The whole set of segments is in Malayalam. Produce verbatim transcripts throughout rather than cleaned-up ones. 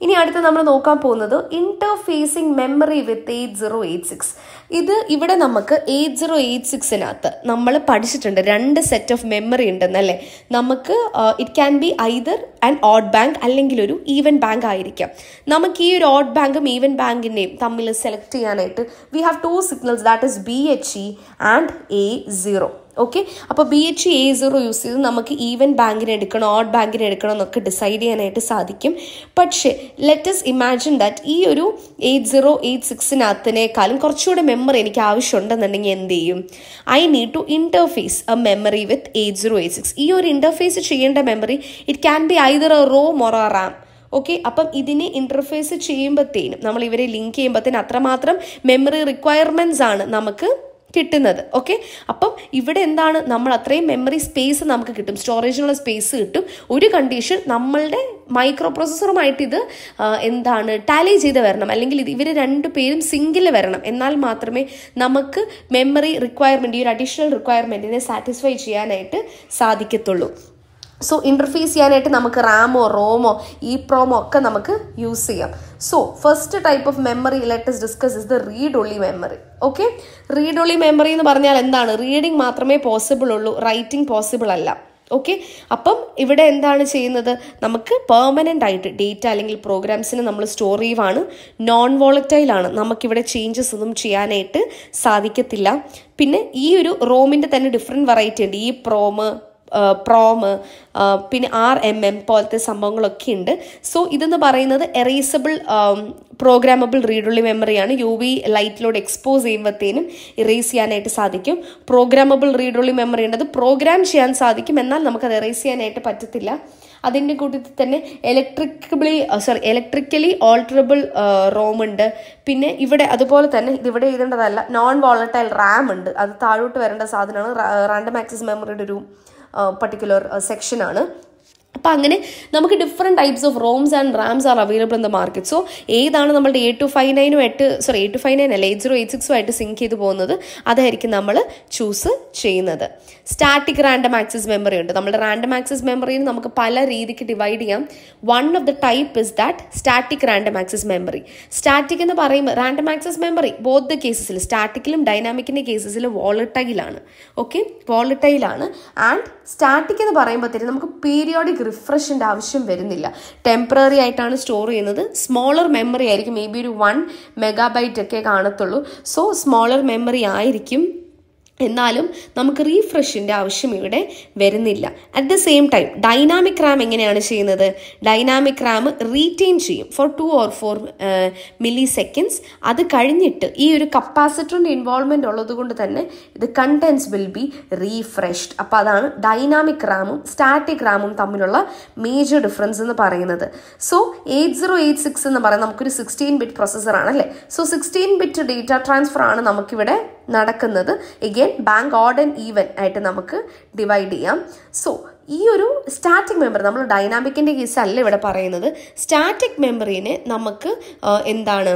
ഇനി അടുത്ത് നമ്മൾ നോക്കാൻ പോകുന്നത് interfacing memory with eight zero eight six. ഇത് ഇവിടെ നമുക്ക് എയ്റ്റ് സീറോ എയ്റ്റ് സിക്സിനകത്ത് നമ്മൾ പഠിച്ചിട്ടുണ്ട് രണ്ട് സെറ്റ് ഓഫ് മെമ്മറി ഉണ്ടെന്നല്ലേ. നമുക്ക് it can be either an odd bank അല്ലെങ്കിൽ ഒരു ഈവൻ ബാങ്ക് ആയിരിക്കാം. നമുക്ക് ഈ ഒരു ഓഡ് ബാങ്കും ഈവൻ ബാങ്കിൻ്റെയും തമ്മിൽ സെലക്ട് ചെയ്യാനായിട്ട് we have two signals, that is B H E and A zero. Okay, അപ്പോൾ B H E A zero use ചെയ്ത് നമുക്ക് ഈവൻ ബാങ്കിനെ എടുക്കണോ ഓഡ് ബാങ്കിനെ എടുക്കണോ എന്നൊക്കെ ഡിസൈഡ് ചെയ്യാനായിട്ട് സാധിക്കും. പക്ഷേ ലെറ്റസ് ഇമാജിൻ ദാറ്റ് ഈ ഒരു എയ്റ്റ് സീറോ എയ്റ്റ് സിക്സിനകത്തിനേക്കാളും കുറച്ചുകൂടെ മെമ്മറി എനിക്ക് ആവശ്യമുണ്ടെന്നുണ്ടെങ്കിൽ എന്ത് ചെയ്യും? I need to interface a memory with eight zero eight six. ഈ ഒരു ഇന്റർഫേസ് ചെയ്യേണ്ട memory it can be either a ROM or a RAM. Okay, അപ്പം ഇതിനെ ഇന്റർഫേസ് ചെയ്യുമ്പോഴത്തേനും നമ്മൾ ഇവരെ ലിങ്ക് ചെയ്യുമ്പോഴത്തേനും അത്രമാത്രം മെമ്മറി റിക്വയർമെന്റ്സ് ആണ് നമുക്ക് കിട്ടുന്നത്. ഓക്കെ, അപ്പം ഇവിടെ എന്താണ്, നമ്മൾ അത്രയും മെമ്മറി സ്പേസ് നമുക്ക് കിട്ടും, സ്റ്റോറേജിനുള്ള സ്പേസ് കിട്ടും. ഒരു കണ്ടീഷൻ, നമ്മളുടെ മൈക്രോ പ്രോസസ്സറുമായിട്ട് ഇത് എന്താണ് ടാലി ചെയ്ത് വരണം, അല്ലെങ്കിൽ ഇത് ഇവർ രണ്ടു പേരും സിംഗിൾ വരണം. എന്നാൽ മാത്രമേ നമുക്ക് മെമ്മറി റിക്വയർമെൻറ്റ്, ഈ ഒരു അഡീഷണൽ റിക്വയർമെൻറ്റിനെ സാറ്റിസ്ഫൈ ചെയ്യാനായിട്ട് സാധിക്കത്തുള്ളൂ. സോ ഇൻ്റർഫേസ് ചെയ്യാനായിട്ട് നമുക്ക് റാമോ റോമോ ഇ പ്രോമോ ഒക്കെ നമുക്ക് യൂസ് ചെയ്യാം. So first type of memory let us discuss is the read only memory. Okay, read only memory എന്ന് പറഞ്ഞാൽ എന്താണ്? റീഡിങ് മാത്രമേ പോസിബിൾ ഉള്ളൂ, റൈറ്റിംഗ് പോസിബിൾ അല്ല. ഓക്കെ, അപ്പം ഇവിടെ എന്താണ് ചെയ്യുന്നത്? നമുക്ക് പെർമനൻ്റ് ആയിട്ട് ഡേറ്റ അല്ലെങ്കിൽ പ്രോഗ്രാംസിന് നമ്മൾ സ്റ്റോർ ചെയ്യുവാണ്. നോൺ വോളറ്റൈൽ ആണ്, നമുക്കിവിടെ ചേഞ്ചസ് ഒന്നും ചെയ്യാനായിട്ട് സാധിക്കത്തില്ല. പിന്നെ ഈ ഒരു റോമിൻ്റെ തന്നെ ഡിഫറെൻറ്റ് വെറൈറ്റി ഉണ്ട്. ഈ പ്രോമ് പ്രോമ് പിന്നെ ആർ എം എം പോലത്തെ സംഭവങ്ങളൊക്കെ ഉണ്ട്. സോ ഇതെന്ന് പറയുന്നത് എറേസബിൾ പ്രോഗ്രാമബിൾ റീഡുള്ളി മെമ്മറിയാണ്. യു വി ലൈറ്റിലോട് എക്സ്പോസ് ചെയ്യുമ്പോഴത്തേനും ഇറേസ് ചെയ്യാനായിട്ട് സാധിക്കും. പ്രോഗ്രാമബിൾ റീഡുള്ളി മെമ്മറി ഉണ്ട്, അത് പ്രോഗ്രാം ചെയ്യാൻ സാധിക്കും, എന്നാൽ നമുക്കത് എറേസ് ചെയ്യാനായിട്ട് പറ്റത്തില്ല. അതിൻ്റെ കൂട്ടത്തിൽ തന്നെ ഇലക്ട്രിക്കബിളി സോറി ഇലക്ട്രിക്കലി ഓൾട്ടറബിൾ റോം ഉണ്ട്. പിന്നെ ഇവിടെ അതുപോലെ തന്നെ ഇതിവിടെ എഴുതേണ്ടതല്ല, നോൺ വോളറ്റൈൽ റാം ഉണ്ട്, അത് താഴോട്ട് വരേണ്ട സാധനമാണ്. റാൻഡം ആക്സസ് മെമ്മറിയുടെ ഒരു പർട്ടിക്കുലർ സെക്ഷനാണ്. അപ്പം അങ്ങനെ നമുക്ക് different types of ROMs and RAMs are available in the market. So ഏതാണ് നമ്മളുടെ എയ്റ്റ് ടു ഫൈവ് നയനും എട്ട് sorry eight two five nine അല്ല എയ്റ്റ് സീറോ എയ്റ്റ് സിക്സും ആയിട്ട് സിങ്ക് ചെയ്ത് പോകുന്നത്, അതായിരിക്കും നമ്മൾ ചൂസ് ചെയ്യുന്നത്. സ്റ്റാറ്റിക് റാൻഡം ആക്സസ് മെമ്മറി ഉണ്ട്. നമ്മുടെ റാൻഡം ആക്സസ് മെമ്മറിയിൽ നമുക്ക് പല രീതിക്ക് ഡിവൈഡ് ചെയ്യാം. One of the type is that static random access memory. Static എന്ന് പറയുമ്പോൾ random access memory both the കേസസിൽ, സ്റ്റാറ്റിക്കിലും ഡൈനാമിക്കിൻ്റെ കേസസിലും വോളറ്റൈലാണ്. ഓക്കെ, വോളറ്റൈലാണ്. ആൻഡ് സ്റ്റാറ്റിക് എന്ന് പറയുമ്പോഴത്തേക്കും നമുക്ക് പീരിയോഡിക് റിഫ്രഷിൻ്റെ ആവശ്യം വരുന്നില്ല. ടെമ്പററി ആയിട്ടാണ് സ്റ്റോർ ചെയ്യുന്നത്. സ്മോളർ മെമ്മറി ആയിരിക്കും, മേ ബി ഒരു വൺ മെഗാബൈറ്റ് ഒക്കെ കാണത്തുള്ളൂ. സോ സ്മോളർ മെമ്മറി ആയിരിക്കും, എന്നാലും നമുക്ക് റീഫ്രഷിൻ്റെ ആവശ്യം ഇവിടെ വരുന്നില്ല. At the same time dynamic RAM എങ്ങനെയാണ് ചെയ്യുന്നത്? ഡൈനാമിക് റാം റീറ്റെയിൻ ചെയ്യും for two or four milliseconds. അത് കഴിഞ്ഞിട്ട് ഈ ഒരു കപ്പാസിറ്ററിൻ്റെ ഇൻവോൾവ്മെൻ്റ് ഉള്ളത് കൊണ്ട് തന്നെ ഇത് കണ്ടൻസ് വിൽ ബി റീഫ്രഷ്ഡ്. അപ്പോൾ അതാണ് ഡൈനാമിക് റാമും സ്റ്റാറ്റിക് റാമും തമ്മിലുള്ള മേജർ ഡിഫറൻസ് എന്ന് പറയുന്നത്. So eight zero eight six എന്ന് പറയുന്നത് നമുക്കൊരു സിക്സ്റ്റീൻ ബിറ്റ് പ്രൊസസ്സറാണ് അല്ലേ. So sixteen bit data transfer ആണ് നമുക്കിവിടെ നടക്കുന്നത്. Again bank odd and even ആയിട്ട് നമുക്ക് ഡിവൈഡ് ചെയ്യാം. സോ ഈ ഒരു സ്റ്റാറ്റിക് മെമ്മറി, നമ്മൾ ഡൈനാമിക്കിൻ്റെ കേസ് അല്ല ഇവിടെ പറയുന്നത്. സ്റ്റാറ്റിക് മെമ്മറീനെ നമുക്ക് എന്താണ്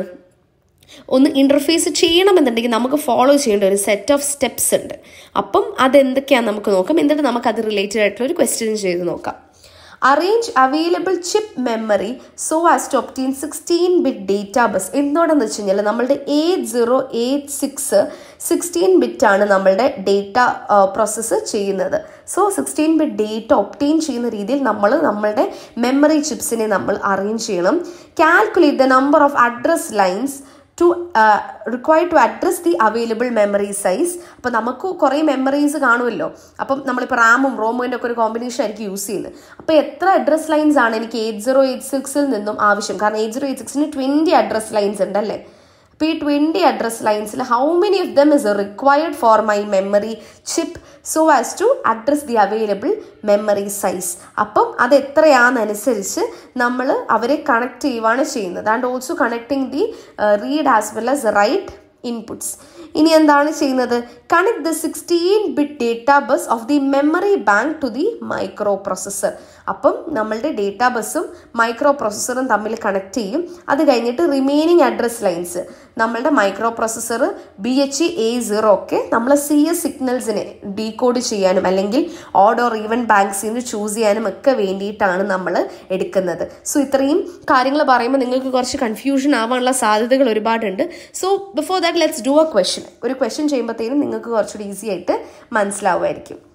ഒന്ന് ഇൻ്റർഫേസ് ചെയ്യണമെന്നുണ്ടെങ്കിൽ നമുക്ക് ഫോളോ ചെയ്യേണ്ട ഒരു സെറ്റ് ഓഫ് സ്റ്റെപ്സ് ഉണ്ട്. അപ്പം അതെന്തൊക്കെയാണെന്ന് നമുക്ക് നോക്കാം. എന്നിട്ട് നമുക്ക് അത് റിലേറ്റഡ് ആയിട്ടുള്ള ഒരു ക്വസ്റ്റ്യൻ ചെയ്ത് നോക്കാം. Arrange available chip memory so as to obtain sixteen bit data bus. എന്തുകൊണ്ടെന്ന് വെച്ച് കഴിഞ്ഞാൽ നമ്മളുടെ eight zero eight six sixteen bit ആണ് നമ്മളുടെ ഡേറ്റ പ്രോസസ്സ് ചെയ്യുന്നത്. So sixteen bit data obtain ചെയ്യുന്ന രീതിയിൽ നമ്മൾ നമ്മളുടെ മെമ്മറി ചിപ്സിനെ നമ്മൾ അറേഞ്ച് ചെയ്യണം. Calculate the number of address lines to required to address the available memory size. അപ്പോൾ നമുക്ക് കുറേ മെമ്മറീസ് കാണുമല്ലോ. അപ്പം നമ്മളിപ്പോൾ റാമും റോമിൻ്റെ ഒക്കെ ഒരു കോമ്പിനേഷൻ ആയിരിക്കും യൂസ് ചെയ്യുന്നത്. അപ്പോൾ എത്ര അഡ്രസ് ലൈൻസ് ആണ് എനിക്ക് എയ്റ്റ് സീറോ എയ്റ്റ് സിക്സിൽ നിന്നും ആവശ്യം? കാരണം എയ്റ്റ് സീറോ എയ്റ്റ് സിക്സിന് ട്വൻറ്റി അഡ്രസ് ലൈൻസ് ഉണ്ടല്ലേ. അപ്പോൾ ഈ ട്വൻറ്റി അഡ്രസ് ലൈൻസിൽ how many of them is required for my memory chip so as to address the available memory size. അപ്പം അത് എത്രയാണെന്നനുസരിച്ച് നമ്മൾ അവരെ കണക്ട് ചെയ്യുവാണ് ചെയ്യുന്നത്. And also connecting the read as well as write inputs. ഇനി എന്താണ് ചെയ്യുന്നത്? Connect the sixteen bit data bus of the memory bank to the micro processor. അപ്പം നമ്മളുടെ ഡേറ്റാ ബസ്സും മൈക്രോ പ്രോസസ്സറും തമ്മിൽ കണക്ട് ചെയ്യും. അത് കഴിഞ്ഞിട്ട് റിമൈനിങ് അഡ്രസ് ലൈൻസ് നമ്മളുടെ microprocessor B H E A zero ഒക്കെ നമ്മൾ സി എസ് സിഗ്നൽസിനെ ഡീകോഡ് ചെയ്യാനും അല്ലെങ്കിൽ ഓഡ് ഓർ ഈവൻ ബാങ്ക്സിൽ നിന്ന് ചൂസ് ചെയ്യാനും ഒക്കെ വേണ്ടിയിട്ടാണ് നമ്മൾ എടുക്കുന്നത്. സോ ഇത്രയും കാര്യങ്ങൾ പറയുമ്പോൾ നിങ്ങൾക്ക് കുറച്ച് കൺഫ്യൂഷൻ ആവാനുള്ള സാധ്യതകൾ ഒരുപാടുണ്ട്. So before that let's do a question. ഒരു ക്വസ്റ്റ്യൻ ചെയ്യുമ്പോഴത്തേനും നിങ്ങൾക്ക് കുറച്ചുകൂടി ഈസി ആയിട്ട് മനസ്സിലാവുമായിരിക്കും.